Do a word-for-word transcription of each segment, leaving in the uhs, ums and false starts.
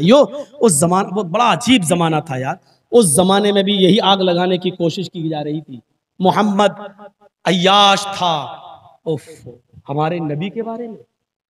भाइयों उस जमाना वो बड़ा अजीब जमाना था यार। उस जमाने में भी यही आग लगाने की कोशिश की जा रही थी। मोहम्मद अय्याश था। उफ, हमारे नबी के बारे में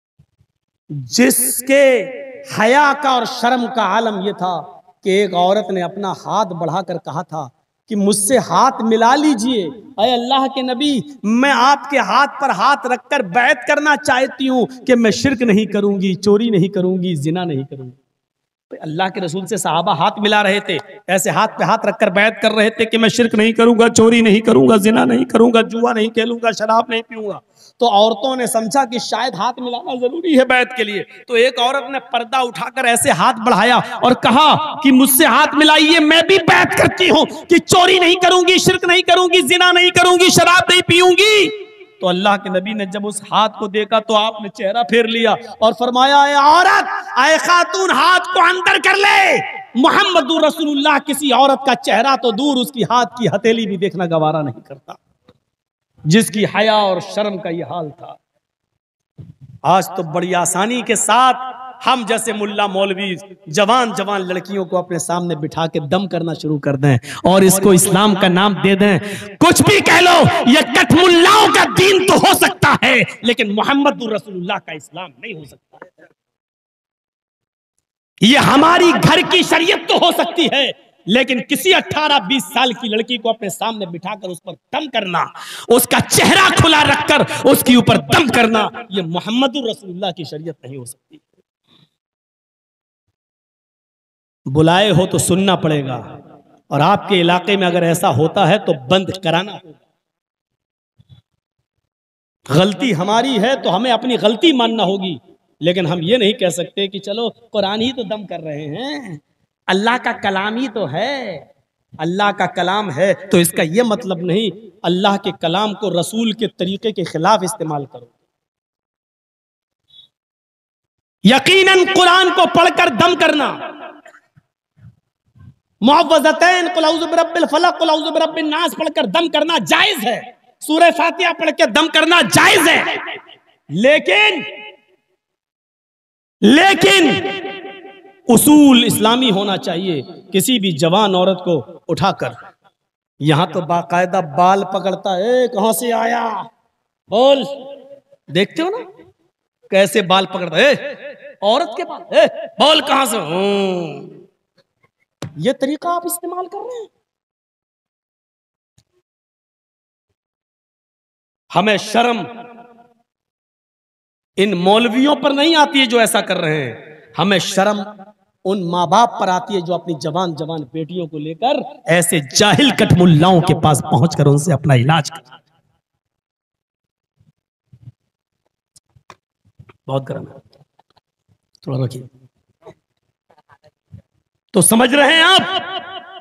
जिसके हया का और शर्म का आलम यह था कि एक औरत ने अपना हाथ बढ़ाकर कहा था कि मुझसे हाथ मिला लीजिए, अय अल्लाह के नबी, मैं आपके हाथ पर हाथ रखकर बैत करना चाहती हूं कि मैं शिर्क नहीं करूंगी, चोरी नहीं करूंगी, जिना नहीं करूंगी। तो अल्लाह के रसूल से सहाबा हाथ मिला रहे थे, ऐसे हाथ पे हाथ रखकर बैत कर रहे थे कि मैं शिर्क नहीं करूंगा, चोरी नहीं करूंगा, जिना नहीं करूंगा, जुआ नहीं खेलूंगा, शराब नहीं पीऊंगा। तो औरतों ने समझा कि शायद हाथ मिलाना जरूरी है बैत के लिए, तो एक औरत ने पर्दा उठाकर ऐसे हाथ बढ़ाया और कहा कि मुझसे हाथ मिलाइए, मैं भी बैत करती हूं कि चोरी नहीं करूंगी, शिर्क नहीं करूंगी, जिना नहीं करूंगी, शराब नहीं पीऊंगी। तो अल्लाह के नबी ने जब उस हाथ को देखा तो आपने चेहरा फेर लिया और फरमाया, ऐ औरत, ऐ खातून, हाथ को अंदर कर ले। मोहम्मदुर रसूलुल्लाह किसी औरत का चेहरा तो दूर, उसकी हाथ की हथेली भी देखना गवारा नहीं करता, जिसकी हया और शर्म का यह हाल था। आज तो बड़ी आसानी के साथ हम जैसे मुल्ला मौलवी जवान जवान लड़कियों को अपने सामने बिठा के दम करना शुरू कर दें और इसको इस्लाम का नाम दे दें। कुछ भी कह लो, ये कठ मुल्लाओं का दीन तो हो सकता है लेकिन मोहम्मदुर रसूलुल्लाह का इस्लाम नहीं हो सकता। ये हमारी घर की शरीयत तो हो सकती है लेकिन किसी अठारह बीस साल की लड़की को अपने सामने बिठाकर उस पर दम करना, उसका चेहरा खुला रखकर उसके ऊपर दम करना, यह मोहम्मदुर रसूलुल्लाह की शरीयत नहीं हो सकती। बुलाए हो तो सुनना पड़ेगा और आपके इलाके में अगर ऐसा होता है तो बंद कराना होगा। गलती हमारी है तो हमें अपनी गलती मानना होगी, लेकिन हम ये नहीं कह सकते कि चलो कुरान ही तो दम कर रहे हैं, अल्लाह का कलाम ही तो है। अल्लाह का कलाम है तो इसका यह मतलब नहीं अल्लाह के कलाम को रसूल के तरीके के खिलाफ इस्तेमाल करो। यकीनन कुरान को पढ़कर दम करना, मुअव्वज़तैन कुल औज़ु बिरब्बिल फलक कुल औज़ु बिरब्बिन नास पढ़कर दम करना जायज है, सूरह फातिहा पढ़ के दम करना जायज है, लेकिन लेकिन उसूल इस्लामी होना चाहिए। किसी भी जवान औरत को उठाकर, यहां तो बाकायदा बाल पकड़ता है, कहां से आया बोल, देखते हो ना कैसे बाल पकड़ता है, औरत के बाल, ए, बोल कहां से, ये तरीका आप इस्तेमाल कर रहे हैं। हमें शर्म इन मौलवियों पर नहीं आती है जो ऐसा कर रहे हैं, हमें शर्म उन माँ बाप पर आती है जो अपनी जवान जवान बेटियों को लेकर ऐसे जाहिल कठमुल्लाओं के पास पहुंचकर उनसे अपना इलाज कर। बहुत गर्म है, थोड़ा रखिए। तो समझ रहे हैं आप,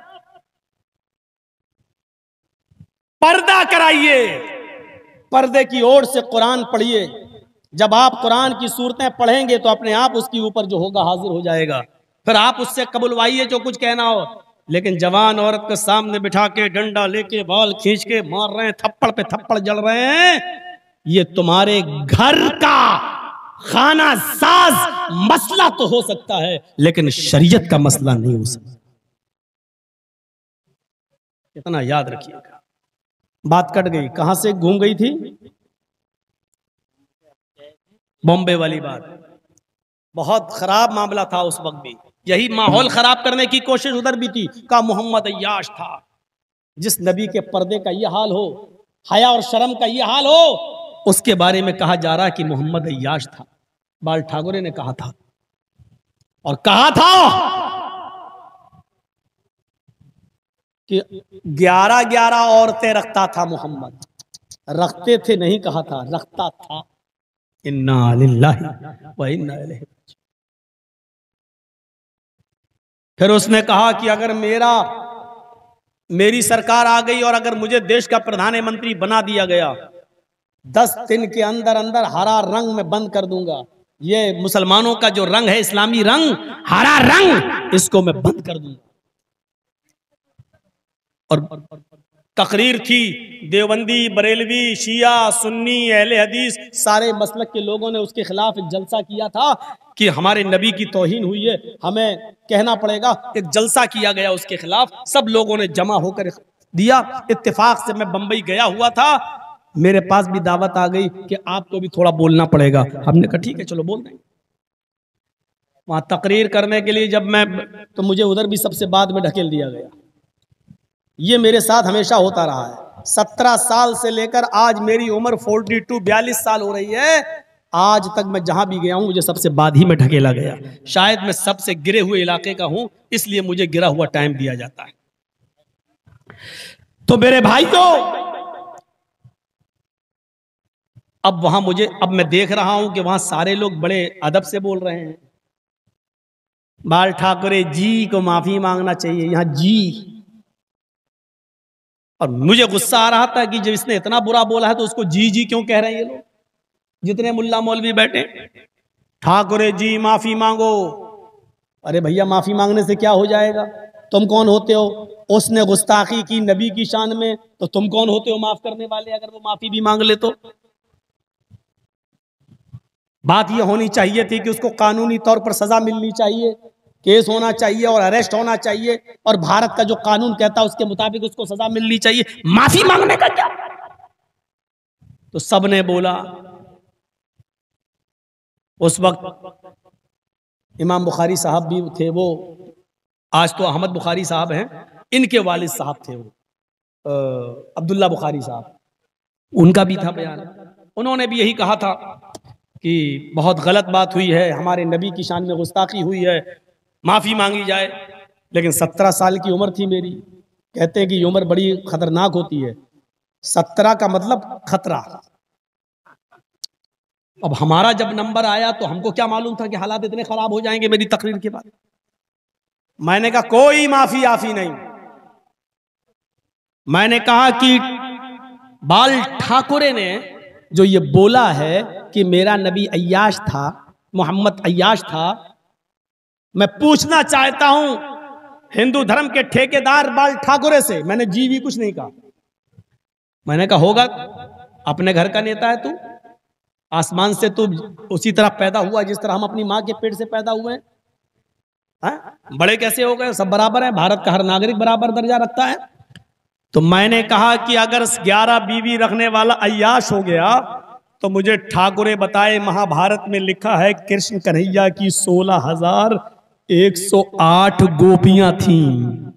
पर्दा कराइए, पर्दे की ओर से कुरान पढ़िए। जब आप कुरान की सूरतें पढ़ेंगे तो अपने आप उसके ऊपर जो होगा हाजिर हो जाएगा, फिर आप उससे कबुलवाइए जो कुछ कहना हो। लेकिन जवान औरत के सामने बिठा के डंडा लेके बाल खींच के मार रहे हैं, थप्पड़ पे थप्पड़ जल रहे हैं, ये तुम्हारे घर का खाना साज मसला तो हो सकता है लेकिन शरीयत का मसला नहीं हो सकता। इतना याद रखिएगा। बात कट गई, कहां से घूम गई थी, बॉम्बे वाली बात। बहुत खराब मामला था उस वक्त भी, यही माहौल खराब करने की कोशिश उधर भी थी। का मोहम्मद अय्याश था, जिस नबी के पर्दे का यह हाल हो, हया और शर्म का यह हाल हो, उसके बारे में कहा जा रहा कि मोहम्मद अय्याश था। बाल ठाकुरे ने कहा था और कहा था कि ग्यारह ग्यारह औरतें रखता था मोहम्मद, रखते थे नहीं कहा था, रखता था। इन्ना लिल्लाहि व इन्ना इलैहि राजिऊन। फिर उसने कहा कि अगर मेरा मेरी सरकार आ गई और अगर मुझे देश का प्रधानमंत्री बना दिया गया, दस दिन के अंदर अंदर हरा रंग में बंद कर दूंगा। ये मुसलमानों का जो रंग है, इस्लामी रंग, हरा रंग, इसको मैं बंद कर दूंगा। और तकरीर थी, देवबंदी, बरेलवी, शिया, सुन्नी, अहले हदीस, सारे मसलक के लोगों ने उसके खिलाफ एक जलसा किया था कि हमारे नबी की तौहीन हुई है, हमें कहना पड़ेगा। एक जलसा किया गया उसके खिलाफ, सब लोगों ने जमा होकर दिया। इत्तेफाक से मैं बंबई गया हुआ था, मेरे पास भी दावत आ गई कि आपको भी थोड़ा बोलना पड़ेगा। हमने कहा ठीक है चलो बोल देंगे। वहां तकरीर करने के लिए जब मैं, तो मुझे उधर भी सबसे बाद में ढकेल दिया गया। ये मेरे साथ हमेशा होता रहा है। सत्रह साल से लेकर आज मेरी उम्र फोर्टी टू बयालीस साल हो रही है, आज तक मैं जहां भी गया हूं मुझे सबसे बाद ही में ढकेला गया। शायद मैं सबसे गिरे हुए इलाके का हूं, इसलिए मुझे गिरा हुआ टाइम दिया जाता है। तो मेरे भाइयों, अब वहां मुझे, अब मैं देख रहा हूं कि वहां सारे लोग बड़े अदब से बोल रहे हैं। बाल ठाकरे जी को माफी मांगना चाहिए, यहां जी। और मुझे गुस्सा आ रहा था कि जब इसने इतना बुरा बोला है तो उसको जी जी क्यों कह रहे हैं ये लोग, जितने मुल्ला मौलवी बैठे। ठाकुरे जी माफी मांगो। अरे भैया माफी मांगने से क्या हो जाएगा? तुम कौन होते हो? उसने गुस्ताखी की नबी की शान में, तो तुम कौन होते हो माफ करने वाले? अगर वो माफी भी मांग ले तो बात यह होनी चाहिए थी कि उसको कानूनी तौर पर सजा मिलनी चाहिए, केस होना चाहिए और अरेस्ट होना चाहिए, और भारत का जो कानून कहता है उसके मुताबिक उसको सजा मिलनी चाहिए। माफी मांगने का क्या? तो सबने बोला। उस वक्त इमाम बुखारी साहब भी थे, वो आज तो अहमद बुखारी साहब हैं, इनके वालिद साहब थे वो अब्दुल्ला बुखारी साहब, उनका भी था बयान। उन्होंने भी यही कहा था कि बहुत गलत बात हुई है, हमारे नबी की शान में गुस्ताखी हुई है, माफी मांगी जाए। लेकिन सत्रह साल की उम्र थी मेरी। कहते हैं कि ये उम्र बड़ी खतरनाक होती है। सत्रह का मतलब खतरा। अब हमारा जब नंबर आया तो हमको क्या मालूम था कि हालात इतने खराब हो जाएंगे मेरी तकरीर के बाद। मैंने कहा कोई माफी आफी नहीं। मैंने कहा कि बाल ठाकुरे ने जो ये बोला है कि मेरा नबी अय्याश था, मोहम्मद अय्याश था, मैं पूछना चाहता हूं हिंदू धर्म के ठेकेदार बाल ठाकुरे से, मैंने जी भी कुछ नहीं कहा। मैंने कहा होगा, अपने घर का नेता है तू, आसमान से तू उसी तरह पैदा हुआ जिस तरह हम अपनी मां के पेट से पैदा हुए हैं। बड़े कैसे हो गए? सब बराबर है, भारत का हर नागरिक बराबर दर्जा रखता है। तो मैंने कहा कि अगर ग्यारह बीवी रखने वाला अय्याश हो गया तो मुझे ठाकुरे बताए महाभारत में लिखा है कृष्ण कन्हैया की सोलह हजार एक सौ आठ गोपियां थीं।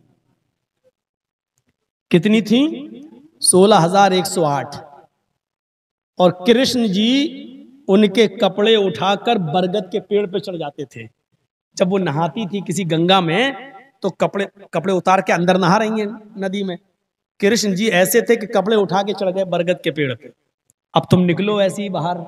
कितनी थीं? सोलह हजार एक सौ आठ। और कृष्ण जी उनके कपड़े उठाकर बरगद के पेड़ पे चढ़ जाते थे। जब वो नहाती थी किसी गंगा में तो कपड़े कपड़े उतार के अंदर नहा रही हैं नदी में, कृष्ण जी ऐसे थे कि कपड़े उठा के चढ़ गए बरगद के पेड़ पे। अब तुम निकलो ऐसे ही बाहर।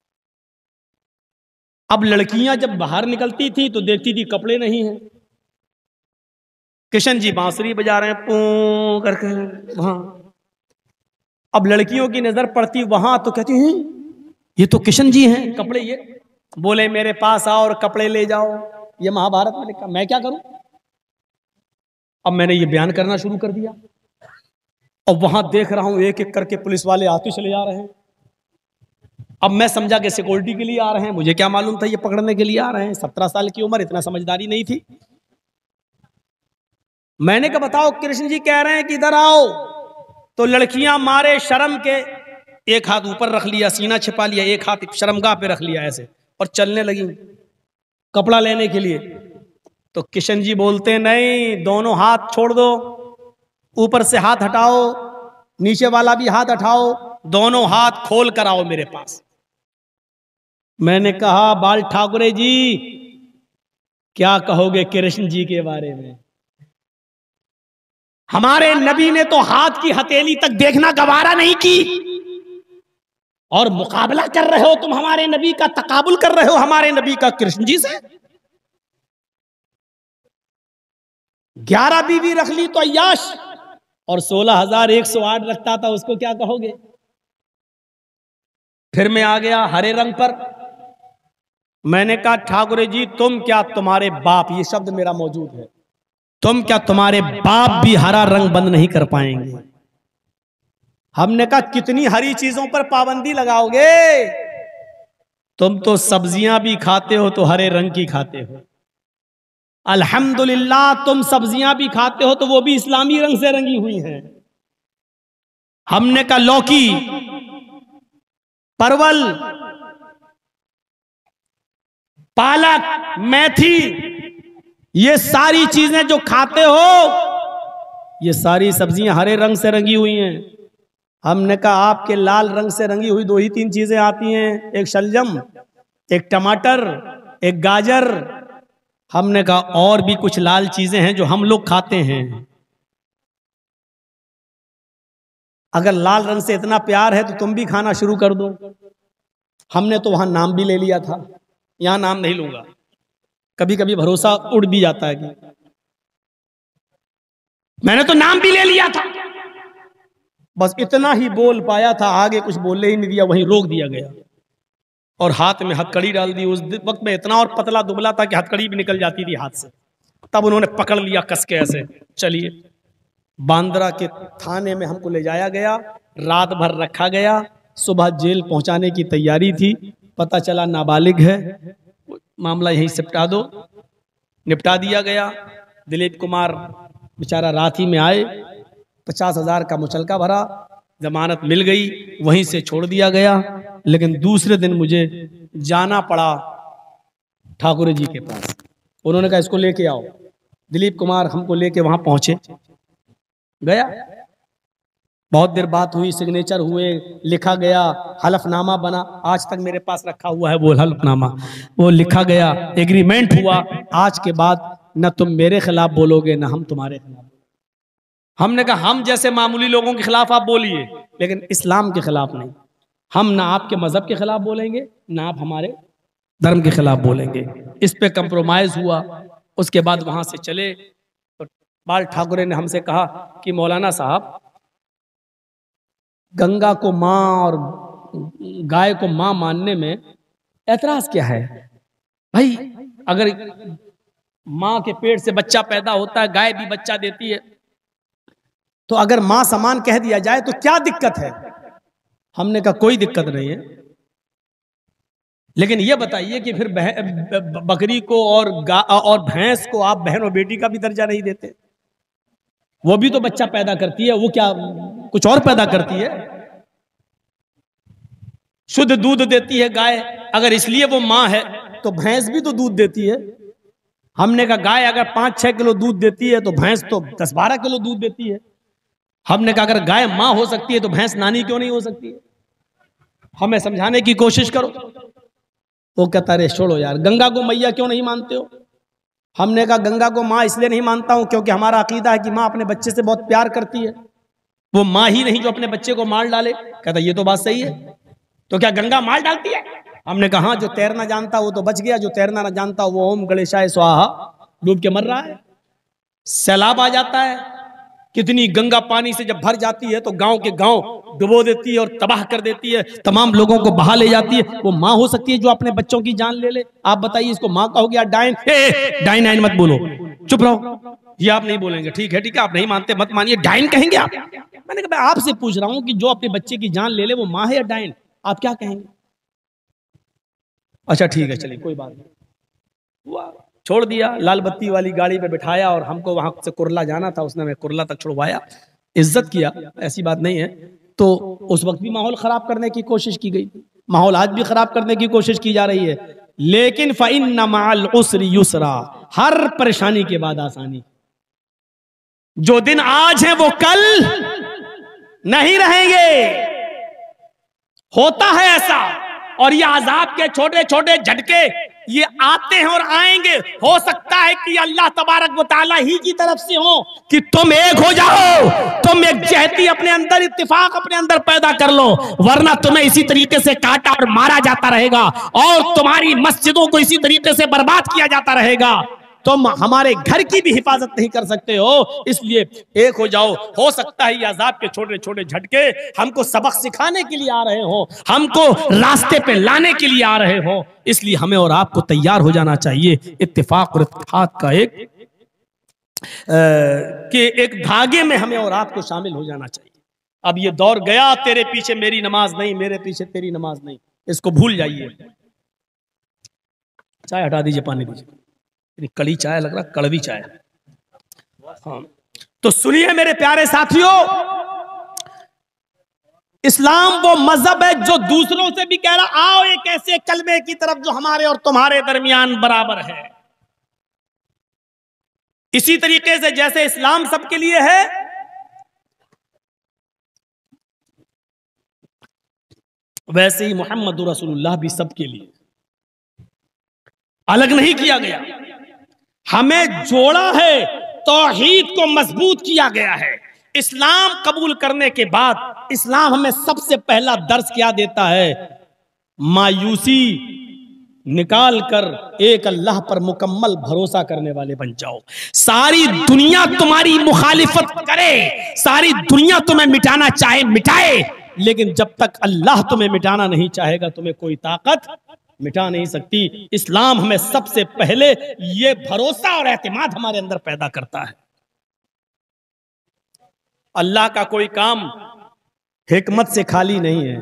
अब लड़कियां जब बाहर निकलती थी तो देखती थी कपड़े नहीं हैं। कृष्ण जी बांसुरी बजा रहे हैं पू करके वहां। अब लड़कियों की नजर पड़ती वहां तो कहती हैं ये तो कृष्ण जी हैं, कपड़े ये। बोले मेरे पास आओ और कपड़े ले जाओ, ये महाभारत में लिखा। मैं क्या करूं? अब मैंने ये बयान करना शुरू कर दिया और वहां देख रहा हूं एक एक करके पुलिस वाले आते चले जा रहे हैं। अब मैं समझा कि सिक्योरिटी के लिए आ रहे हैं, मुझे क्या मालूम था ये पकड़ने के लिए आ रहे हैं। सत्रह साल की उम्र, इतना समझदारी नहीं थी। मैंने कहा बताओ, कृष्ण जी कह रहे हैं कि इधर आओ। तो लड़कियां मारे शर्म के एक हाथ ऊपर रख लिया, सीना छिपा लिया, एक हाथ शर्मगाह पे रख लिया ऐसे, और चलने लगी कपड़ा लेने के लिए। तो किशन जी बोलते नहीं, दोनों हाथ छोड़ दो, ऊपर से हाथ हटाओ, नीचे वाला भी हाथ हटाओ, दोनों हाथ खोल कर आओ मेरे पास। मैंने कहा बाल ठाकुरे जी क्या कहोगे कृष्ण जी के बारे में? हमारे नबी ने तो हाथ की हथेली तक देखना गवारा नहीं की, और मुकाबला कर रहे हो तुम हमारे नबी का, तकाबुल कर रहे हो हमारे नबी का कृष्ण जी से। ग्यारह बीवी रख ली तो अय्याश, और सोलह हजार एक सौ आठ रखता था, उसको क्या कहोगे? फिर मैं आ गया हरे रंग पर। मैंने कहा ठाकुरे जी तुम क्या, तुम्हारे बाप, ये शब्द मेरा मौजूद है, तुम क्या, तुम्हारे बाप भी हरा रंग बंद नहीं कर पाएंगे। हमने कहा कितनी हरी चीजों पर पाबंदी लगाओगे? तुम तो सब्जियां भी खाते हो तो हरे रंग की खाते हो। अल्हम्दुलिल्लाह तुम सब्जियां भी खाते हो तो वो भी इस्लामी रंग से रंगी हुई हैं। हमने कहा लौकी, परवल, पालक, मेथी, ये सारी चीजें जो खाते हो ये सारी सब्जियां हरे रंग से रंगी हुई हैं। हमने कहा आपके लाल रंग से रंगी हुई दो ही तीन चीजें आती हैं, एक शलजम, एक टमाटर, एक गाजर। हमने कहा और भी कुछ लाल चीजें हैं जो हम लोग खाते हैं। अगर लाल रंग से इतना प्यार है तो तुम भी खाना शुरू कर दो। हमने तो वहां नाम भी ले लिया था, यहां नाम नहीं लूंगा, कभी कभी भरोसा उड़ भी जाता है कि मैंने तो नाम भी ले लिया था। बस इतना ही बोल पाया था, आगे कुछ बोलने ही नहीं दिया, वहीं रोक दिया गया और हाथ में हथकड़ी डाल दी। उस वक्त में इतना और पतला दुबला था कि हथकड़ी भी निकल जाती थी हाथ से। तब उन्होंने पकड़ लिया कस के ऐसे, चलिए। बांद्रा के थाने में हमको ले जाया गया, रात भर रखा गया। सुबह जेल पहुंचाने की तैयारी थी, पता चला नाबालिग है, मामला यहीं निपटा दो, निपटा दिया गया। दिलीप कुमार बेचारा रात ही में आए, पचास हजार का मुचलका भरा, जमानत मिल गई, वहीं से छोड़ दिया गया। लेकिन दूसरे दिन मुझे जाना पड़ा ठाकुर जी के पास। उन्होंने कहा इसको लेके आओ। दिलीप कुमार हमको लेके वहां पहुंचे, गया, बहुत देर बात हुई, सिग्नेचर हुए, लिखा गया, हलफनामा बना। आज तक मेरे पास रखा हुआ है वो हलफनामा, वो लिखा गया, एग्रीमेंट हुआ, आज के बाद न तुम मेरे खिलाफ बोलोगे न हम तुम्हारे खिलाफ। हमने कहा हम जैसे मामूली लोगों के खिलाफ आप बोलिए, लेकिन इस्लाम के खिलाफ नहीं। हम ना आपके मजहब के खिलाफ बोलेंगे, ना आप हमारे धर्म के खिलाफ बोलेंगे। इस पे कंप्रोमाइज हुआ। उसके बाद वहां से चले तो बाल ठाकुरे ने हमसे कहा कि मौलाना साहब, गंगा को माँ और गाय को माँ मानने में ऐतराज क्या है भाई? अगर माँ के पेट से बच्चा पैदा होता है, गाय भी बच्चा देती है, तो अगर माँ समान कह दिया जाए तो क्या दिक्कत है? हमने कहा कोई दिक्कत नहीं है, लेकिन यह बताइए कि फिर बकरी को और गा और भैंस को आप बहन और बेटी का भी दर्जा नहीं देते? वो भी तो बच्चा पैदा करती है, वो क्या कुछ और पैदा करती है? शुद्ध दूध देती है गाय, अगर इसलिए वो माँ है तो भैंस भी तो दूध देती है। हमने कहा गाय अगर पांच छह किलो दूध देती है तो भैंस तो दस बारह किलो दूध देती है। हमने कहा अगर गाय माँ हो सकती है तो भैंस नानी क्यों नहीं हो सकती है? हमें समझाने की कोशिश करो। वो कहता अरे छोड़ो यार, गंगा को मैया क्यों नहीं मानते हो? हमने कहा गंगा को माँ इसलिए नहीं मानता हूं क्योंकि हमारा अकीदा है कि माँ अपने बच्चे से बहुत प्यार करती है, वो माँ ही नहीं जो अपने बच्चे को मार डाले। कहता ये तो बात सही है, तो क्या गंगा मार डालती है? हमने कहा हाँ, जो तैरना जानता वो तो बच गया, जो तैरना ना जानता वो ओम गणेशाय स्वाहा डूब के मर रहा है। सैलाब आ जाता है, कितनी गंगा पानी से जब भर जाती है तो गांव के गांव डुबो देती है और तबाह कर देती है, तमाम लोगों को बहा ले जाती है। वो माँ हो सकती है जो अपने बच्चों की जान ले ले? आप बताइए, इसको माँ कहोगे या डाइन? डाइन डाइन मत बोलो, चुप रहो। ये आप नहीं बोलेंगे, ठीक है ठीक है, आप नहीं मानते मत मानिए, डाइन कहेंगे आप? मैंने कहा मैं आपसे पूछ रहा हूं कि जो अपने बच्चे की जान ले ले वो माँ है या डाइन? आप क्या कहेंगे? अच्छा ठीक है, चलिए कोई बात नहीं। छोड़ दिया, लाल बत्ती वाली गाड़ी पे बिठाया और हमको वहां से कुरला जाना था, उसने हमें कुरला तक छुड़वाया, इज्जत किया, ऐसी बात नहीं है। तो उस वक्त भी माहौल खराब करने की कोशिश की गई, माहौल आज भी खराब करने की कोशिश की जा रही है। लेकिन फ़इन्न मअल उसरि युसरा, हर परेशानी के बाद आसानी। जो दिन आज है वो कल नहीं रहेंगे, होता है ऐसा। और ये अजाब के छोटे छोटे झटके ये आते हैं और आएंगे। हो सकता है कि अल्लाह तबारक व तआला ही की तरफ से हो कि तुम एक हो जाओ, तुम एक जहती अपने अंदर, इत्तिफाक अपने अंदर पैदा कर लो, वरना तुम्हें इसी तरीके से काटा और मारा जाता रहेगा और तुम्हारी मस्जिदों को इसी तरीके से बर्बाद किया जाता रहेगा। तुम हमारे घर की भी हिफाजत नहीं कर सकते हो, इसलिए एक हो जाओ। हो सकता है ये अजाब के छोटे छोटे झटके हमको सबक सिखाने के लिए आ रहे हो, हमको रास्ते पे लाने के लिए आ रहे हो, इसलिए हमें और आपको तैयार हो जाना चाहिए। इत्तिफाक और इत्तेहाद का एक आ, के एक धागे में हमें और आपको शामिल हो जाना चाहिए। अब ये दौर गया, तेरे पीछे मेरी नमाज नहीं, मेरे पीछे तेरी नमाज नहीं, इसको भूल जाइए। चाय हटा दीजिए, पानी दीजिए, कड़ी चाय लग रहा, कड़वी चाय। हाँ, तो सुनिए मेरे प्यारे साथियों, इस्लाम वो मजहब है जो दूसरों से भी कह रहा आओ एक ऐसे कलमे की तरफ जो हमारे और तुम्हारे दरमियान बराबर है। इसी तरीके से जैसे इस्लाम सबके लिए है, वैसे ही मोहम्मद रसूलुल्लाह भी सबके लिए, अलग नहीं किया गया। हमें जोड़ा है, तौहीद को मजबूत किया गया है। इस्लाम कबूल करने के बाद इस्लाम हमें सबसे पहला दर्स क्या देता है? मायूसी निकाल कर एक अल्लाह पर मुकम्मल भरोसा करने वाले बन जाओ। सारी दुनिया तुम्हारी मुखालिफत करे, सारी दुनिया तुम्हें मिटाना चाहे मिटाए, लेकिन जब तक अल्लाह तुम्हें मिटाना नहीं चाहेगा, तुम्हें कोई ताकत मिटा नहीं सकती। इस्लाम हमें सबसे पहले ये भरोसा और एतमाद हमारे अंदर पैदा करता है। अल्लाह का कोई काम हिकमत से खाली नहीं है।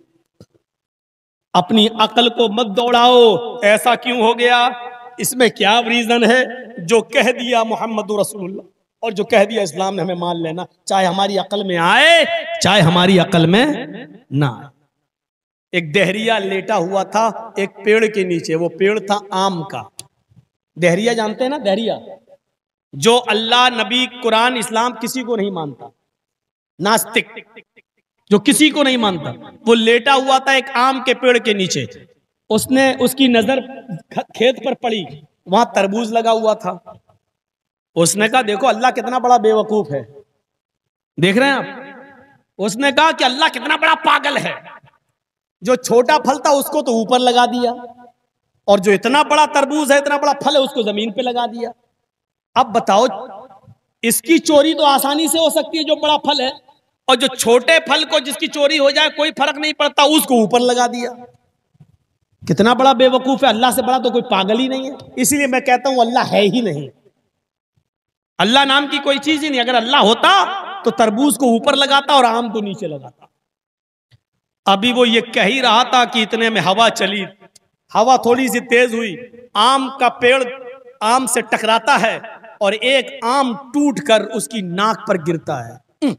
अपनी अकल को मत दौड़ाओ, ऐसा क्यों हो गया, इसमें क्या रीजन है। जो कह दिया मोहम्मद रसूलुल्लाह और जो कह दिया इस्लाम ने, हमें मान लेना, चाहे हमारी अकल में आए चाहे हमारी अकल में ना आए। एक दहरिया लेटा हुआ था एक पेड़ के नीचे, वो पेड़ था आम का। दहरिया जानते हैं ना, दहरिया जो अल्लाह, नबी, कुरान, इस्लाम किसी को नहीं मानता, नास्तिक जो किसी को नहीं मानता, वो लेटा हुआ था एक आम के पेड़ के नीचे। उसने उसकी नजर खेत पर पड़ी, वहां तरबूज लगा हुआ था। उसने कहा देखो अल्लाह कितना बड़ा बेवकूफ है, देख रहे हैं आप। उसने कहा कि अल्लाह कितना बड़ा पागल है, जो छोटा फल था उसको तो ऊपर लगा दिया, और जो इतना बड़ा तरबूज है, इतना बड़ा फल है, उसको जमीन पे लगा दिया। अब बताओ, इसकी चोरी तो आसानी से हो सकती है जो बड़ा फल है, और जो छोटे फल को जिसकी चोरी हो जाए कोई फर्क नहीं पड़ता, उसको ऊपर लगा दिया। कितना बड़ा बेवकूफ है, अल्लाह से बड़ा तो कोई पागल ही नहीं है। इसीलिए मैं कहता हूं अल्लाह है ही नहीं, अल्लाह नाम की कोई चीज ही नहीं। अगर अल्लाह होता तो तरबूज को ऊपर लगाता और आम को नीचे लगाता। अभी वो ये कह ही रहा था कि इतने में हवा चली, हवा थोड़ी सी तेज हुई, आम का पेड़ आम से टकराता है और एक आम टूटकर उसकी नाक पर गिरता है,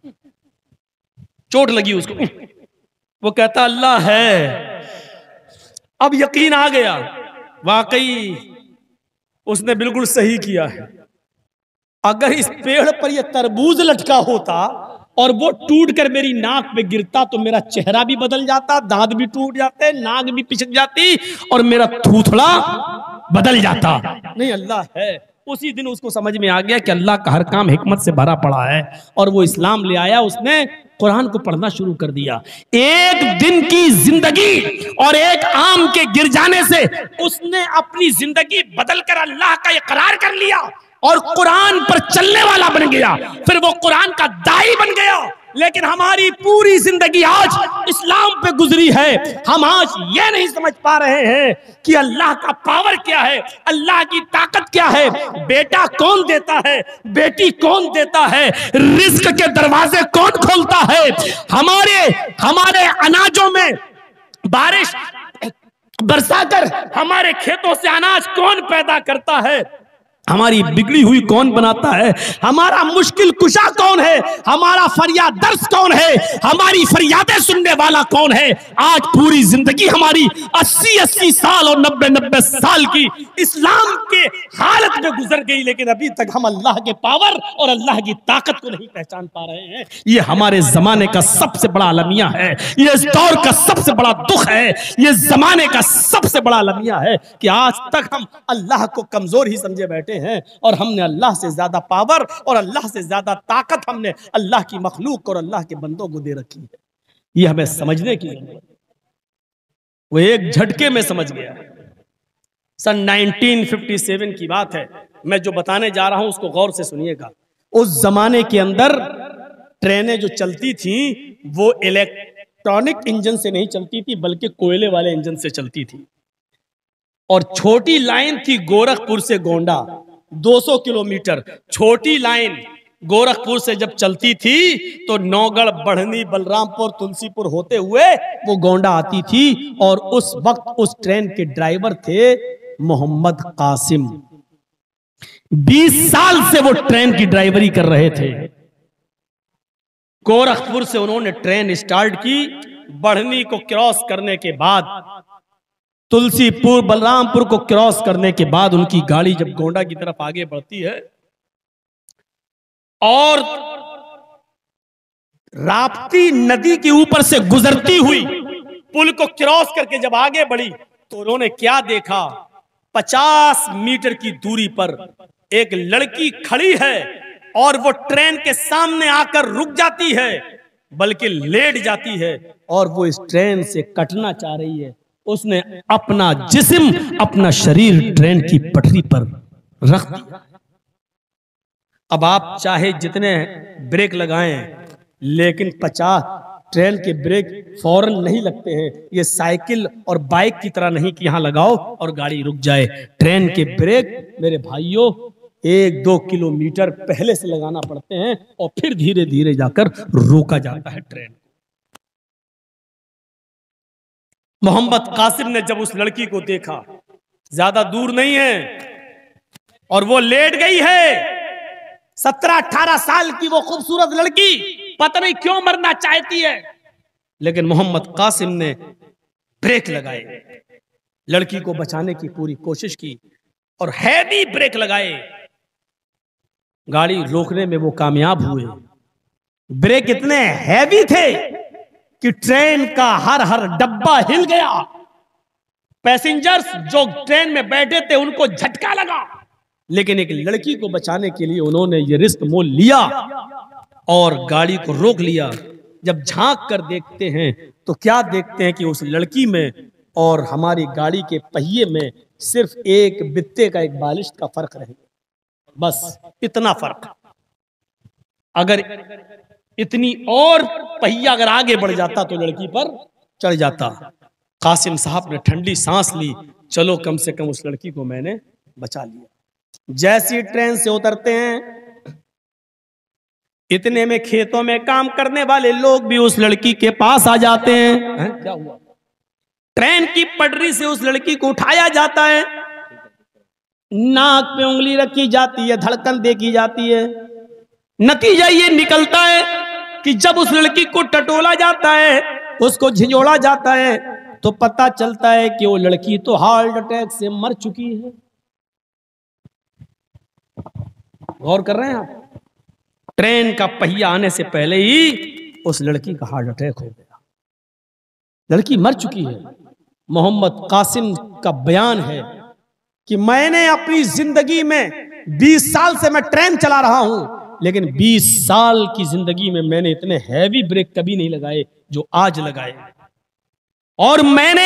चोट लगी उसको। वो कहता अल्लाह है। अब यकीन आ गया, वाकई उसने बिल्कुल सही किया है। अगर इस पेड़ पर यह तरबूज लटका होता और वो टूट कर मेरी नाक पे गिरता तो मेरा चेहरा भी बदल जाता, दांत भी टूट जाते, नाक भी पिचक जाती और मेरा थूथड़ा बदल जाता। नहीं, अल्लाह है। उसी दिन उसको समझ में आ गया कि अल्लाह का हर काम हिकमत से भरा पड़ा है, और वो इस्लाम ले आया। उसने कुरान को पढ़ना शुरू कर दिया। एक दिन की जिंदगी और एक आम के गिर जाने से उसने अपनी जिंदगी बदलकर अल्लाह का इकरार कर लिया और कुरान पर चलने वाला बन गया। फिर वो कुरान का दाई बन गया। लेकिन हमारी पूरी जिंदगी आज इस्लाम पे गुजरी है। हम आज ये नहीं समझ पा रहे हैं कि अल्लाह का पावर क्या है, अल्लाह की ताकत क्या है, बेटा कौन देता है, बेटी कौन देता है, रिस्क के दरवाजे कौन खोलता है, हमारे हमारे अनाजों में बारिश बरसाकर हमारे खेतों से अनाज कौन पैदा करता है, हमारी बिगड़ी हुई कौन बनाता है, हमारा मुश्किल कुशा कौन है, हमारा फरियाद दर्द कौन है, हमारी फरियादें सुनने वाला कौन है। आज पूरी जिंदगी हमारी अस्सी अस्सी साल और नब्बे नब्बे साल की इस्लाम के हालत में गुजर गई, लेकिन अभी तक हम अल्लाह के पावर और अल्लाह की ताकत को नहीं पहचान पा रहे हैं। ये हमारे जमाने का सबसे बड़ा अलमिया है, ये इस दौर का सबसे बड़ा दुख है, ये जमाने का सबसे बड़ा अलमिया है कि आज तक हम अल्लाह को कमजोर ही समझे बैठे हैं, और हमने अल्लाह से ज्यादा पावर और अल्लाह से ज्यादा ताकत हमने अल्लाह की मखलूक और अल्लाह के बंदों को दे रखी है। ये हमें समझने की जरूरत है। वो एक झटके में समझ गया। सन उन्नीस सौ सत्तावन की बात है, मैं जो बताने जा रहा हूं उसको गौर से सुनिएगा। उस जमाने के अंदर ट्रेनें जो चलती थी वो इलेक्ट्रॉनिक इंजन से नहीं चलती थी, बल्कि कोयले वाले इंजन से चलती थी। और छोटी लाइन थी गोरखपुर से गोंडा, दो सौ किलोमीटर छोटी लाइन। गोरखपुर से जब चलती थी तो नौगढ़, बढ़नी, बलरामपुर, तुलसीपुर होते हुए वो गोंडा आती थी। और उस वक्त उस ट्रेन के ड्राइवर थे मोहम्मद कासिम। बीस साल से वो ट्रेन की ड्राइवरी कर रहे थे। गोरखपुर से उन्होंने ट्रेन स्टार्ट की। बढ़नी को क्रॉस करने के बाद, तुलसीपुर, बलरामपुर को क्रॉस करने के बाद उनकी गाड़ी जब गोंडा की तरफ आगे बढ़ती है और राप्ती नदी के ऊपर से गुजरती हुई पुल को क्रॉस करके जब आगे बढ़ी तो उन्होंने क्या देखा? पचास मीटर की दूरी पर एक लड़की खड़ी है और वो ट्रेन के सामने आकर रुक जाती है, बल्कि लेट जाती है और वो इस ट्रेन से कटना चाह रही है। उसने अपना जिस्म, अपना शरीर ट्रेन की पटरी पर रख दिया। अब आप चाहे जितने ब्रेक लगाएं, लेकिन पचास ट्रेन के ब्रेक फौरन नहीं लगते हैं। ये साइकिल और बाइक की तरह नहीं कि यहां लगाओ और गाड़ी रुक जाए। ट्रेन के ब्रेक मेरे भाइयों एक दो किलोमीटर पहले से लगाना पड़ते हैं और फिर धीरे धीरे जाकर रोका जाता है ट्रेन। मोहम्मद कासिम ने जब उस लड़की को देखा, ज्यादा दूर नहीं है और वो लेट गई है। सत्रह अठारह साल की वो खूबसूरत लड़की पता नहीं क्यों मरना चाहती है, लेकिन मोहम्मद कासिम ने ब्रेक लगाए, लड़की को बचाने की पूरी कोशिश की और हैवी ब्रेक लगाए। गाड़ी रोकने में वो कामयाब हुए। ब्रेक इतने हैवी थे कि ट्रेन का हर हर डब्बा हिल गया। पैसेंजर्स जो ट्रेन में बैठे थे उनको झटका लगा, लेकिन एक लड़की को बचाने के लिए उन्होंने ये रिस्क मोल लिया और गाड़ी को रोक लिया। जब झांक कर देखते हैं तो क्या देखते हैं कि उस लड़की में और हमारी गाड़ी के पहिए में सिर्फ एक बित्ते का, एक बालिश का फर्क रहे, बस इतना फर्क। अगर इतनी और पहिया अगर आगे बढ़ जाता तो लड़की पर चढ़ जाता। कासिम साहब ने ठंडी सांस ली, चलो कम से कम उस लड़की को मैंने बचा लिया। जैसी ट्रेन से उतरते हैं, इतने में खेतों में काम करने वाले लोग भी उस लड़की के पास आ जाते हैं। है? क्या हुआ? ट्रेन की पटरी से उस लड़की को उठाया जाता है, नाक पे उंगली रखी जाती है, धड़कन देखी जाती है। नतीजा ये निकलता है कि जब उस लड़की को टटोला जाता है, उसको झिझोड़ा जाता है, तो पता चलता है कि वो लड़की तो हार्ट अटैक से मर चुकी है। गौर कर रहे हैं आप? ट्रेन का पहिया आने से पहले ही उस लड़की का हार्ट अटैक हो गया, लड़की मर चुकी है। मोहम्मद कासिम का बयान है कि मैंने अपनी जिंदगी में बीस साल से मैं ट्रेन चला रहा हूं, लेकिन बीस साल की जिंदगी में मैंने इतने हैवी ब्रेक कभी नहीं लगाए जो आज लगाए। और मैंने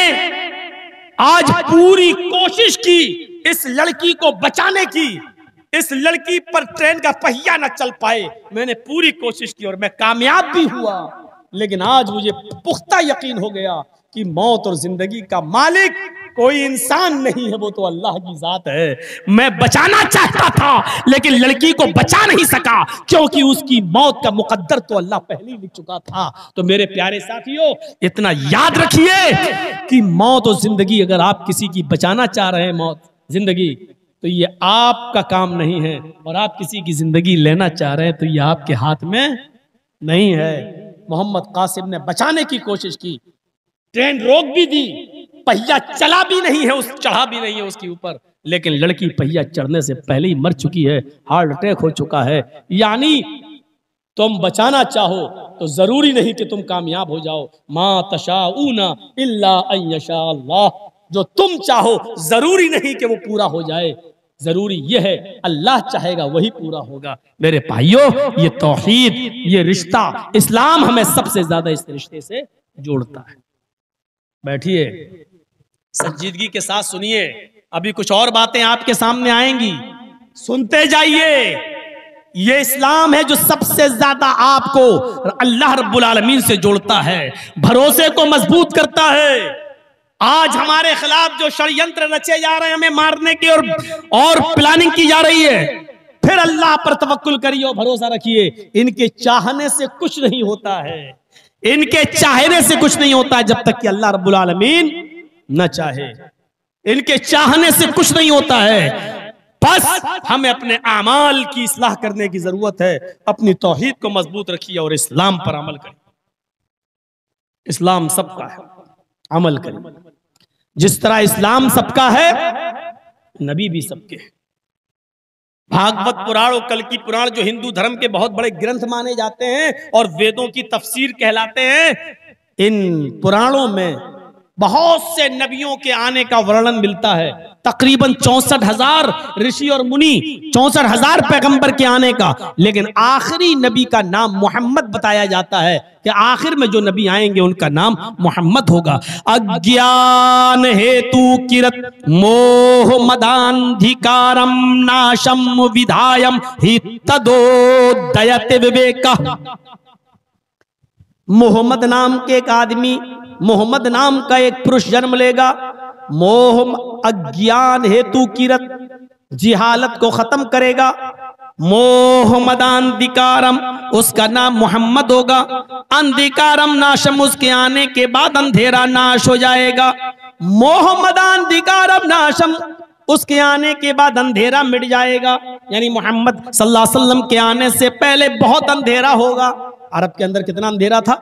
आज पूरी कोशिश की इस लड़की को बचाने की। इस लड़की पर ट्रेन का पहिया न चल पाए, मैंने पूरी कोशिश की और मैं कामयाब भी हुआ। लेकिन आज मुझे पुख्ता यकीन हो गया कि मौत और जिंदगी का मालिक कोई इंसान नहीं है, वो तो अल्लाह की जात है। मैं बचाना चाहता था लेकिन लड़की को बचा नहीं सका, क्योंकि उसकी मौत का मुकद्दर तो अल्लाह पहले ही लिख चुका था। तो मेरे प्यारे साथियों, इतना याद रखिए कि मौत और जिंदगी, अगर आप किसी की बचाना चाह रहे हैं मौत जिंदगी, तो ये आपका काम नहीं है, और आप किसी की जिंदगी लेना चाह रहे हैं तो ये आपके हाथ में नहीं है। मोहम्मद कासिम ने बचाने की कोशिश की, ट्रेन रोक भी दी, पहिया चला भी नहीं है, उस चढ़ा भी नहीं है उसके ऊपर, लेकिन लड़की पहिया चढ़ने से पहले ही मर चुकी है, हार्ट अटैक हो चुका है। यानी तुम बचाना चाहो तो जरूरी नहीं कि तुम कामयाब हो जाओ। मा तशाऊना इल्ला अन यशा अल्लाह, जो तुम चाहो जरूरी नहीं कि वो पूरा हो जाए, जरूरी यह है अल्लाह चाहेगा वही पूरा होगा। मेरे भाइयों, ये तौहीद, ये रिश्ता, इस्लाम हमें सबसे ज्यादा इस रिश्ते से जोड़ता है। बैठिए, संजीदगी के साथ सुनिए, अभी कुछ और बातें आपके सामने आएंगी, सुनते जाइए। ये इस्लाम है जो सबसे ज्यादा आपको अल्लाह रब्बुल आलमीन से जोड़ता है, भरोसे को मजबूत करता है। आज हमारे खिलाफ जो षड्यंत्र रचे जा रहे हैं, हमें मारने की और और प्लानिंग की जा रही है, फिर अल्लाह पर तवक्कुल करिए और भरोसा रखिए। इनके चाहने से कुछ नहीं होता है, इनके चाहने से कुछ नहीं होता है जब तक कि अल्लाह रब्बुल आलमीन न चाहे। इनके चाहने से कुछ नहीं होता है। बस हमें अपने आमाल की इस्लाह करने की जरूरत है। अपनी तौहीद को मजबूत रखिए और इस्लाम पर अमल करिए। इस्लाम सबका है, अमल करिए। जिस तरह इस्लाम सबका है, नबी भी सबके हैं। भागवत पुराण और कल की पुराण जो हिंदू धर्म के बहुत बड़े ग्रंथ माने जाते हैं और वेदों की तफसीर कहलाते हैं, इन पुराणों में बहुत से नबियों के आने का वर्णन मिलता है। तकरीबन चौसठ हजार ऋषि और मुनि, चौसठ हजार पैगंबर के आने का, लेकिन आखिरी नबी का नाम मोहम्मद बताया जाता है कि आखिर में जो नबी आएंगे उनका नाम मोहम्मद होगा। अज्ञान हेतु किरत मोह मदांधिकारम नाशम विधायम हि तदोदयत विवेक। मोहम्मद नाम के एक आदमी, मोहम्मद नाम का एक पुरुष जन्म लेगा। मोह अज्ञान हेतु किरत, जिहालत को खत्म करेगा। मोह मदांधिकारम, उसका नाम मोहम्मद होगा। अंधिकारम नाशम, उसके आने के बाद अंधेरा नाश हो जाएगा। मोह मदांधिकारम नाशम, उसके आने के बाद अंधेरा मिट जाएगा। यानी मोहम्मद सल्लल्लाहु अलैहि वसल्लम के आने से पहले बहुत अंधेरा होगा। अरब के अंदर कितना अंधेरा था।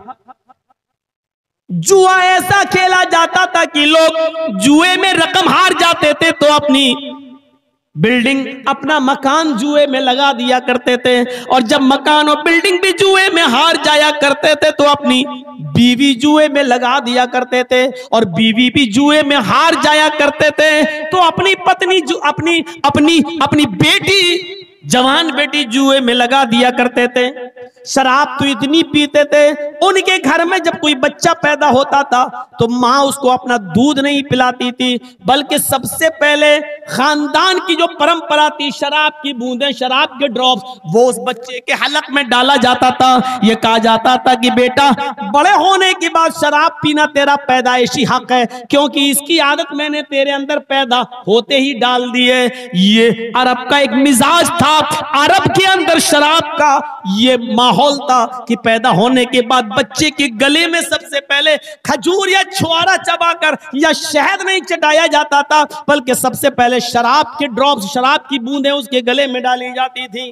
जुआ ऐसा खेला जाता था कि लोग जुए में रकम हार जाते थे तो अपनी बिल्डिंग, अपना मकान जुए में लगा दिया करते थे। और जब मकान और बिल्डिंग भी जुए में हार जाया करते थे तो अपनी बीवी जुए में लगा दिया करते थे। और बीवी भी जुए में हार जाया करते थे तो अपनी पत्नी, अपनी अपनी अपनी बेटी, जवान बेटी जुए में लगा दिया करते थे। शराब तो इतनी पीते थे, उनके घर में जब कोई बच्चा पैदा होता था तो माँ उसको अपना दूध नहीं पिलाती थी, बल्कि सबसे पहले खानदान की जो परंपरा थी, शराब की बूंदें, शराब के ड्रॉप्स, वो उस बच्चे के हलक में डाला जाता था। यह कहा जाता था कि बेटा, बड़े होने के बाद शराब पीना तेरा पैदाइशी हक है, क्योंकि इसकी आदत मैंने तेरे अंदर पैदा होते ही डाल दी है। ये अरब का एक मिजाज था। अरब के अंदर शराब का ये माहौल था कि पैदा होने के बाद बच्चे के गले में सबसे पहले खजूर या छुआरा चबाकर या शहद नहीं चटाया जाता था, बल्कि सबसे पहले शराब के ड्रॉप्स, शराब की बूंदें उसके गले में डाली जाती थी।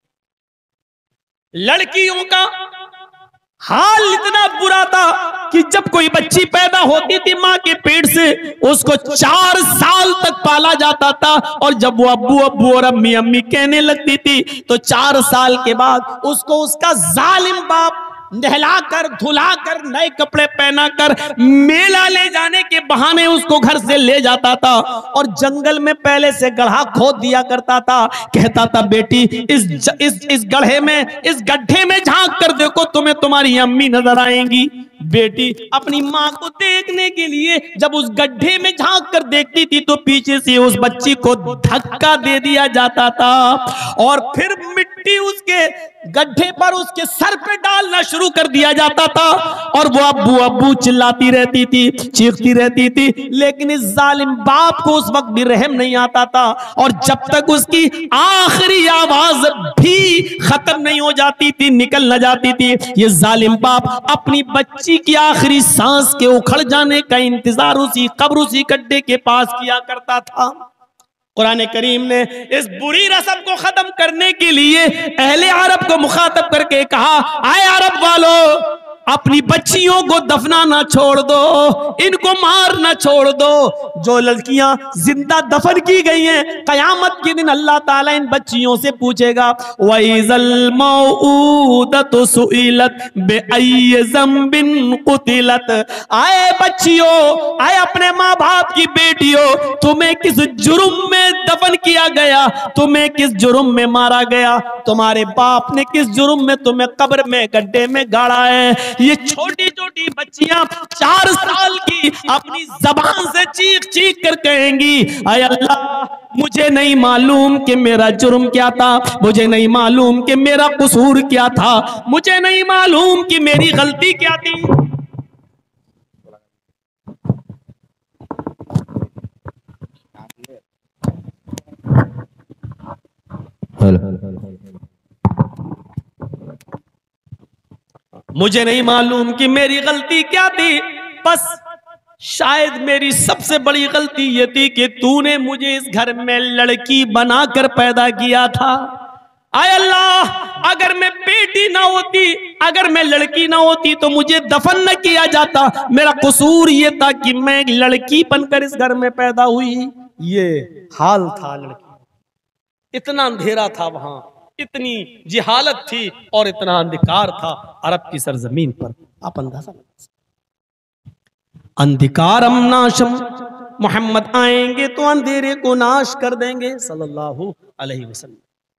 लड़कियों का हाल इतना बुरा था कि जब कोई बच्ची पैदा होती थी मां के पेट से, उसको चार साल तक पाला जाता था। और जब वो अब्बू अब्बू और अम्मी अम्मी कहने लगती थी तो चार साल के बाद उसको उसका जालिम बाप नहलाकर, धुलाकर, नए कपड़े पहनाकर मेला ले जाने के बहाने उसको घर से ले जाता था और जंगल में पहले से गड्ढा खोद दिया करता था। कहता था, बेटी इस ज, इस इस गड्ढे में, इस गड्ढे में झांक कर देखो, तुम्हें तुम्हारी अम्मी नजर आएंगी। बेटी अपनी माँ को देखने के लिए जब उस गड्ढे में झांक कर देखती थी तो पीछे से उस बच्ची को धक्का दे दिया जाता था और फिर मिट्टी उसके गड्ढे पर उसके सर पे डालना शुरू कर दिया जाता था और वो अब्बू अब्बू चिल्लाती रहती थी, चीखती रहती थी। लेकिन इस जालिम बाप को उस वक्त भी रहम नहीं आता था और जब तक उसकी आखिरी आवाज भी खत्म नहीं हो जाती थी, निकल न जाती थी, ये जालिम बाप अपनी बच्ची की आखिरी सांस के उखड़ जाने का इंतजार उसी कब्र, उसी गड्ढे के पास किया करता था। कुरान करीम ने इस बुरी रस्म को खत्म करने के लिए अहले अरब को मुखातब करके कहा, आए अरब वालों, अपनी बच्चियों को दफनाना छोड़ दो, इनको मारना छोड़ दो। जो लड़कियां जिंदा दफन की गई हैं, कयामत के दिन अल्लाह ताला इन बच्चियों से पूछेगा, वइज़ल मौऊदतु सुइलत बिअय्यि ज़ंबिन कुतिलत। आए बच्चियों, आए अपने माँ बाप की बेटियों, तुम्हें किस जुर्म में दफन किया गया, तुम्हें किस जुर्म में मारा गया, तुम्हारे बाप ने किस जुर्म में तुम्हें कब्र में, गड्ढे में गाड़ा है। ये छोटी छोटी बच्चियां चार साल की अपनी जबान से चीख चीख कर कहेंगी, आय अल्लाह, मुझे नहीं मालूम कि मेरा जुर्म क्या था, मुझे नहीं मालूम कि मेरा कसूर क्या था, मुझे नहीं मालूम कि मेरी गलती क्या थी। मुझे नहीं मालूम कि मेरी गलती क्या थी, बस शायद मेरी सबसे बड़ी गलती ये थी कि तूने मुझे इस घर में लड़की बनाकर पैदा किया था। आय अल्लाह, अगर मैं बेटी ना होती, अगर मैं लड़की ना होती तो मुझे दफन न किया जाता। मेरा कसूर ये था कि मैं एक लड़की बनकर इस घर में पैदा हुई। ये हाल था लड़की, इतना अंधेरा था वहां, इतनी जिहालत थी और इतना अंधकार था अरब की सरजमीन पर। आप अंदाजा, अंधकारम नाशम, मोहम्मद आएंगे तो अंधेरे को नाश कर देंगे सल्लल्लाहु अलैहि वसल्लम।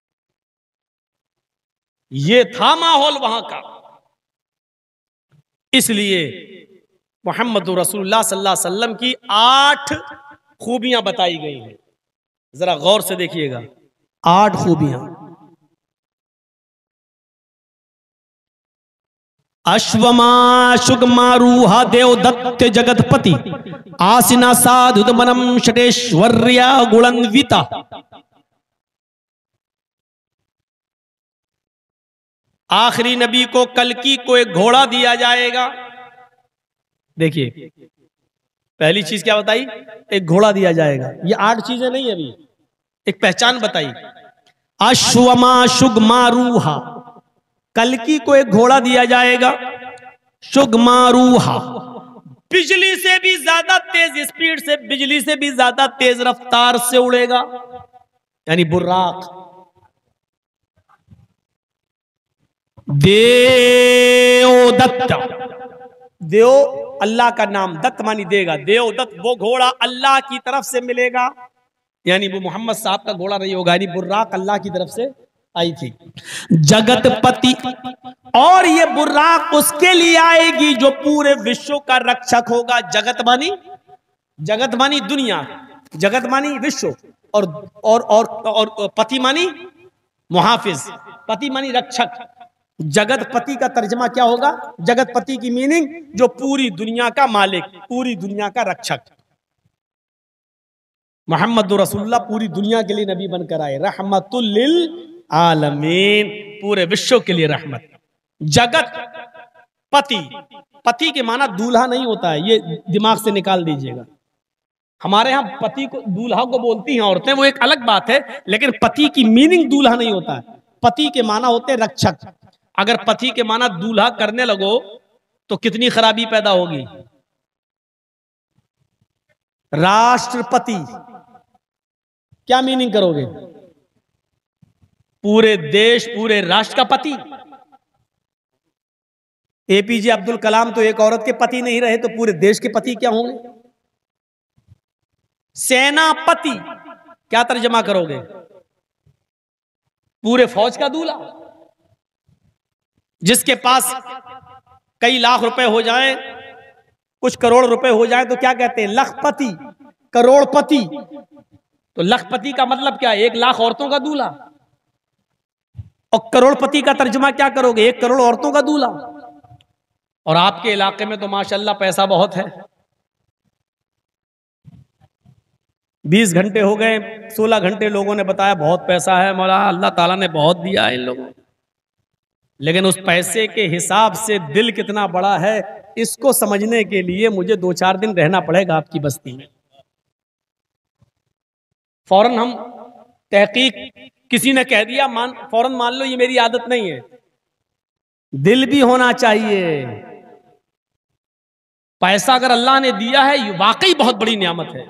ये था माहौल वहां का। इसलिए मोहम्मद रसूलुल्लाह सल्लल्लाहु अलैहि वसल्लम की आठ खूबियां बताई गई हैं, जरा गौर से देखिएगा। आठ खूबियां। अश्वमा शुगमारूहा देवदत्त जगतपति आसिना साधुदमनम षटेश्वर्या गुणन्विता। आखिरी नबी को कल्कि को एक घोड़ा दिया जाएगा। देखिए, पहली चीज क्या बताई? एक घोड़ा दिया जाएगा। ये आठ चीजें नहीं, अभी एक पहचान बताई। अश्वमा शुगमारूहा, कल्कि को एक घोड़ा दिया जाएगा। शुगमारूहा, बिजली से भी ज्यादा तेज स्पीड से, बिजली से भी ज्यादा तेज रफ्तार से उड़ेगा, यानी बुर्राक। देवदत्त, देव अल्लाह का नाम, दत्त मानी देगा, देवदत्त वो घोड़ा अल्लाह की तरफ से मिलेगा, यानी वो मोहम्मद साहब का घोड़ा नहीं होगा, यानी बुर्राक अल्लाह की तरफ से आई थी। जगतपति, और ये बुर्राक उसके लिए आएगी जो पूरे विश्व का रक्षक होगा। जगत मानी, जगत मानी दुनिया, जगत मानी विश्व, और और और, और पति मानी मुहाफिज, पति मानी रक्षक। जगतपति का तर्जमा क्या होगा? जगतपति की मीनिंग जो पूरी दुनिया का मालिक, पूरी दुनिया का रक्षक। मोहम्मद रसूलुल्लाह पूरी दुनिया के लिए नबी बनकर आए, रहमतुल लिल आलमीन, पूरे विश्व के लिए रहमत। जगत पति, पति के माना दूल्हा नहीं होता है, ये दिमाग से निकाल दीजिएगा। हमारे यहाँ पति को दूल्हा को बोलती हैं औरतें, वो एक अलग बात है, लेकिन पति की मीनिंग दूल्हा नहीं होता है। पति के माना होते रक्षक। अगर पति के माना दूल्हा करने लगो तो कितनी खराबी पैदा होगी। राष्ट्रपति क्या मीनिंग करोगे? पूरे देश, पूरे राष्ट्र का पति। एपीजे अब्दुल कलाम तो एक औरत के पति नहीं रहे, तो पूरे देश के पति क्या होंगे? सेनापति क्या तर्जमा करोगे? पूरे फौज का दूल्हा। जिसके पास कई लाख रुपए हो जाएं, कुछ करोड़ रुपए हो जाएं, तो क्या कहते हैं? लखपति, करोड़पति। तो लखपति का मतलब क्या है? एक लाख औरतों का दूल्हा। और करोड़पति का तर्जुमा क्या करोगे? एक करोड़ औरतों का दूल्हा। और आपके इलाके में तो माशाल्लाह पैसा बहुत है। बीस घंटे हो गए, सोलह घंटे लोगों ने बताया बहुत पैसा है, मौला अल्लाह ताला ने बहुत दिया है इन लोगों। लेकिन उस पैसे के हिसाब से दिल कितना बड़ा है, इसको समझने के लिए मुझे दो चार दिन रहना पड़ेगा आपकी बस्ती में। फौरन हम तहकीक, किसी ने कह दिया मान, फौरन मान लो, ये मेरी आदत नहीं है। दिल भी होना चाहिए। पैसा अगर अल्लाह ने दिया है, ये वाकई बहुत बड़ी नियामत है।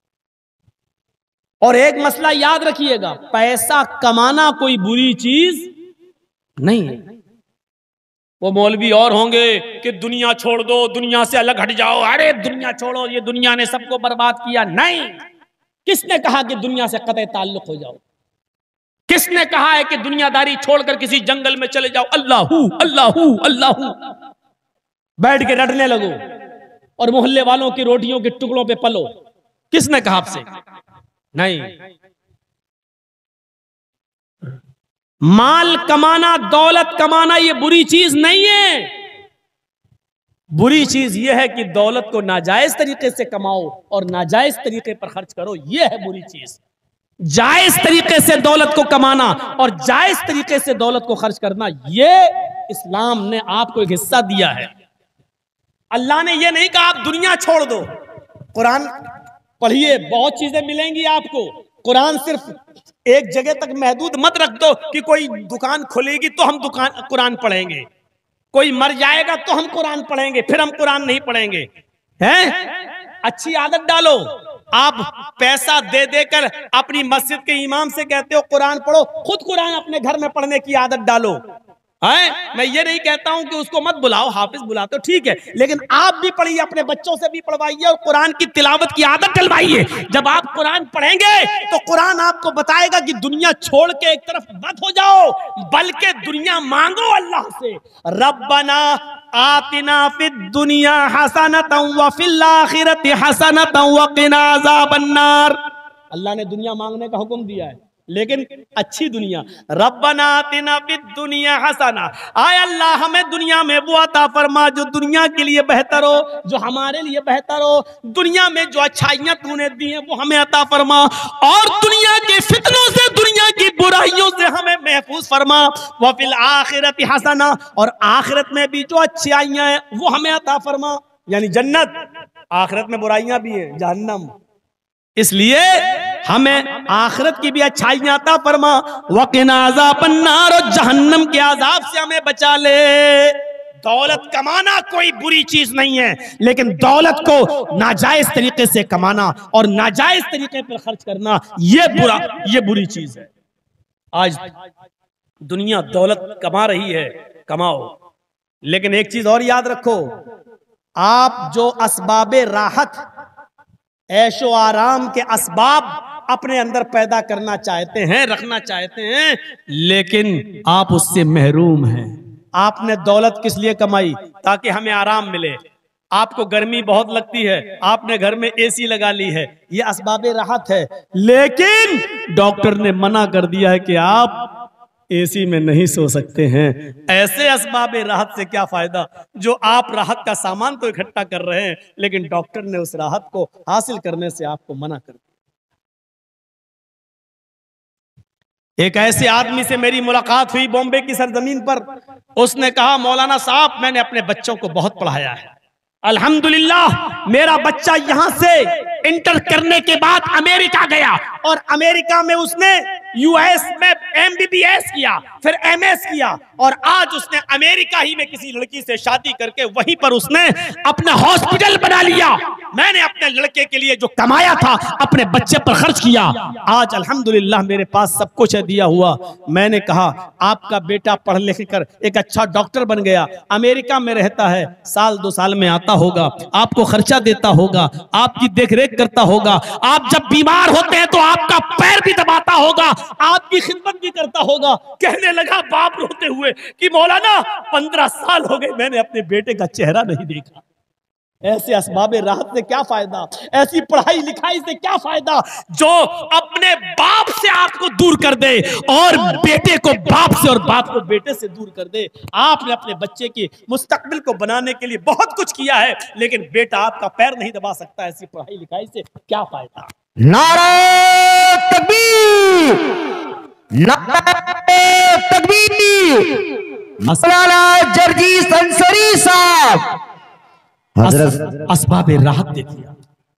और एक मसला याद रखिएगा, पैसा कमाना कोई बुरी चीज नहीं है। वो मौलवी और होंगे कि दुनिया छोड़ दो, दुनिया से अलग हट जाओ, अरे दुनिया छोड़ो, ये दुनिया ने सबको बर्बाद किया। नहीं, किसने कहा कि दुनिया से कतई ताल्लुक हो जाओ? किसने कहा है कि दुनियादारी छोड़कर किसी जंगल में चले जाओ, अल्लाहू अल्लाहू अल्लाहू बैठ के रटने लगो और मोहल्ले वालों की रोटियों के टुकड़ों पे पलो? किसने कहा आपसे? नहीं। माल कमाना, दौलत कमाना ये बुरी चीज नहीं है। बुरी चीज यह है कि दौलत को नाजायज तरीके से कमाओ और नाजायज तरीके पर खर्च करो, यह है बुरी चीज। जायज तरीके से दौलत को कमाना और जायज तरीके से दौलत को खर्च करना, ये इस्लाम ने आपको एक हिस्सा दिया है। अल्लाह ने ये नहीं कहा आप दुनिया छोड़ दो, कुरान पढ़िए, बहुत चीजें मिलेंगी आपको। कुरान सिर्फ एक जगह तक महदूद मत रख दो कि कोई दुकान खुलेगी तो हम दुकान कुरान पढ़ेंगे, कोई मर जाएगा तो हम कुरान पढ़ेंगे, फिर हम कुरान नहीं पढ़ेंगे। हैं? अच्छी आदत डालो। आप पैसा दे देकर अपनी मस्जिद के इमाम से कहते हो कुरान पढ़ो, खुद कुरान अपने घर में पढ़ने की आदत डालो। है? मैं ये नहीं कहता हूं कि उसको मत बुलाओ, हाफिज बुलाते हो ठीक है, लेकिन आप भी पढ़िए, अपने बच्चों से भी पढ़वाइए और कुरान की तिलावत की आदत डलवाइए। जब आप कुरान पढ़ेंगे तो कुरान आपको बताएगा कि दुनिया छोड़ के एक तरफ मत हो जाओ, बल्कि दुनिया मांगो अल्लाह से। रब्बना आतिना फिद दुनिया हसनतन व फिल आखिरति हसनतन व क़िना अज़ाबन्नार। अल्लाह ने दुनिया मांगने का हुक्म दिया है, लेकिन अच्छी दुनिया। रब्बना आतिना फिद दुनिया हसना, आय अल्लाह हमें दुनिया में वो अता फरमा जो दुनिया के लिए बेहतर हो, जो हमारे लिए बेहतर हो। दुनिया में जो अच्छाइयां तूने दी हैं वो हमें अता फरमा, और दुनिया के फितनों से, दुनिया की बुराइयों से हमें महफूज फरमा। व फिल आखिरति हसना, और आखिरत में भी जो अच्छाइयां हैं वो हमें अता फरमा, यानी जन्नत। आखिरत में बुराइयां भी हैं, जहन्नम। इसलिए हमें आखिरत की भी अच्छाइयां अता फरमा, वक़िना अज़ाबन्नार, और जहन्नम के अज़ाब से हमें बचा ले। दौलत कमाना कोई बुरी चीज नहीं है, लेकिन दौलत को नाजायज तरीके से कमाना और नाजायज तरीके पर खर्च करना, ये बुरा, ये बुरी चीज है। आज दुनिया दौलत कमा रही है, कमाओ, लेकिन एक चीज और याद रखो, आप जो असबाबे राहत, ऐशो आराम के असबाब अपने अंदर पैदा करना चाहते हैं, रखना चाहते हैं, लेकिन आप उससे महरूम हैं। आपने दौलत किस लिए कमाई? ताकि हमें आराम मिले। आपको गर्मी बहुत लगती है, आपने घर में एसी लगा ली है, ये असबाबे राहत है, लेकिन डॉक्टर ने मना कर दिया है कि आप एसी में नहीं सो सकते हैं। ऐसे असबाबे राहत से क्या फायदा, जो आप राहत का सामान तो इकट्ठा कर रहे हैं, लेकिन डॉक्टर ने उस राहत को हासिल करने से आपको मना कर दिया। एक ऐसे आदमी से मेरी मुलाकात हुई बॉम्बे की सरजमीन पर। उसने कहा, मौलाना साहब मैंने अपने बच्चों को बहुत पढ़ाया है, अल्हम्दुलिल्लाह मेरा बच्चा यहां से इंटर करने के बाद अमेरिका गया, और अमेरिका में उसने यूएस में एमबीबीएस किया, फिर एमएस किया, और आज उसने अमेरिका ही में किसी लड़की से शादी करके वहीं पर उसने अपना हॉस्पिटल बना लिया। मैंने अपने लड़के के लिए जो कमाया था अपने बच्चे पर खर्च किया। आज अल्हम्दुलिल्लाह मेरे पास सब कुछ है दिया हुआ। मैंने कहा, आपका बेटा पढ़ लिख कर एक अच्छा डॉक्टर बन गया, अमेरिका में रहता है, साल दो साल में आता होगा, आपको खर्चा देता होगा, आपकी देखरेख करता होगा, आप जब बीमार होते हैं तो आपका पैर भी दबाता होगा, आपकी खिदमत भी करता होगा। कहने लगा बाप रोते हुए कि मौलाना पंद्रह साल हो गए मैंने अपने बेटे का चेहरा नहीं देखा। ऐसे असबाबे राहत से क्या फायदा, ऐसी पढ़ाई लिखाई से क्या फायदा जो अपने बाप से आपको दूर कर दे और बेटे को बाप से और बाप को बेटे से दूर कर दे। आपने अपने बच्चे की मुस्तकबिल को बनाने के लिए बहुत कुछ किया है, लेकिन बेटा आपका पैर नहीं दबा सकता। ऐसी पढ़ाई लिखाई से क्या फायदा। नारे तकबीर, नारे तकबीर। मौलाना जर्जीस अंसारी साहब असबाबे राहत दे दिया।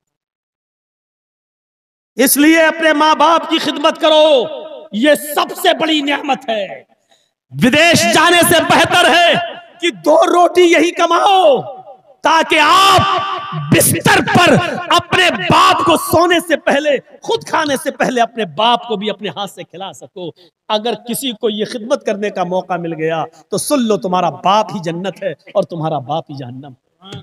इसलिए अपने माँ बाप की खिदमत करो, ये सबसे बड़ी नेमत है। विदेश जाने से बेहतर है कि दो रोटी यही कमाओ, ताकि आप बिस्तर पर अपने बाप को सोने से पहले, खुद खाने से पहले अपने बाप को भी अपने हाथ से खिला सको। अगर किसी को ये खिदमत करने का मौका मिल गया तो सुन लो, तुम्हारा बाप ही जन्नत है और तुम्हारा बाप ही जहन्नम।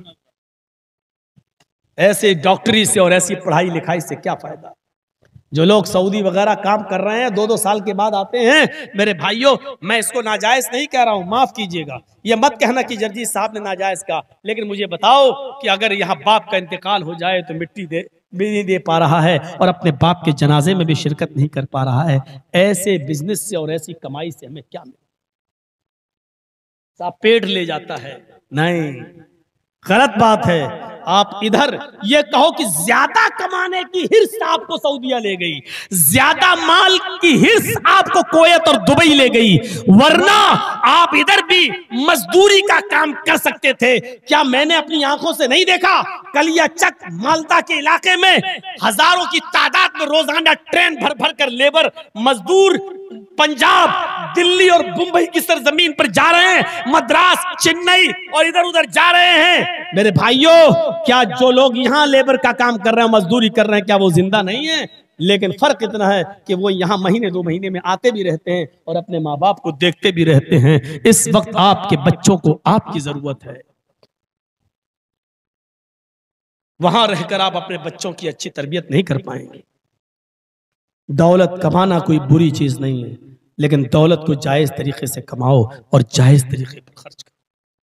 ऐसे डॉक्टरी से और ऐसी पढ़ाई लिखाई से क्या फायदा। जो लोग सऊदी वगैरह काम कर रहे हैं, दो दो साल के बाद आते हैं, मेरे भाइयों मैं इसको नाजायज नहीं कह रहा हूं, माफ कीजिएगा, ये मत कहना कि जर्जीस साहब ने नाजायज कहा, लेकिन मुझे बताओ कि अगर यहाँ बाप का इंतकाल हो जाए तो मिट्टी दे भी नहीं दे पा रहा है और अपने बाप के जनाजे में भी शिरकत नहीं कर पा रहा है। ऐसे बिजनेस से और ऐसी कमाई से हमें क्या मिले। पेट ले जाता है नहीं, गलत बात है। आप इधर ये कहो कि ज्यादा कमाने की हिर्स आपको सऊदीया ले गई, ज्यादा माल की हिर्स आपको कुवैत और दुबई ले गई, वरना आप इधर भी मजदूरी का काम कर सकते थे। क्या मैंने अपनी आंखों से नहीं देखा? कलियाचक मालदा के इलाके में हजारों की तादाद में रोजाना ट्रेन भर भर कर लेबर मजदूर पंजाब, दिल्ली और मुंबई की सरजमीन पर जा रहे हैं, मद्रास, चेन्नई और इधर उधर जा रहे हैं। मेरे भाइयों, क्या जो लोग यहां लेबर का काम कर रहे हैं, मजदूरी कर रहे हैं, क्या वो जिंदा नहीं है? लेकिन फर्क इतना है कि वो यहां महीने दो महीने में आते भी रहते हैं और अपने माँ बाप को देखते भी रहते हैं। इस वक्त आपके बच्चों को आपकी जरूरत है। वहां रहकर आप अपने बच्चों की अच्छी तरबियत नहीं कर पाएंगे। दौलत कमाना कोई बुरी चीज नहीं है, लेकिन दौलत को जायज तरीके से कमाओ और जायज तरीके पर खर्च करो।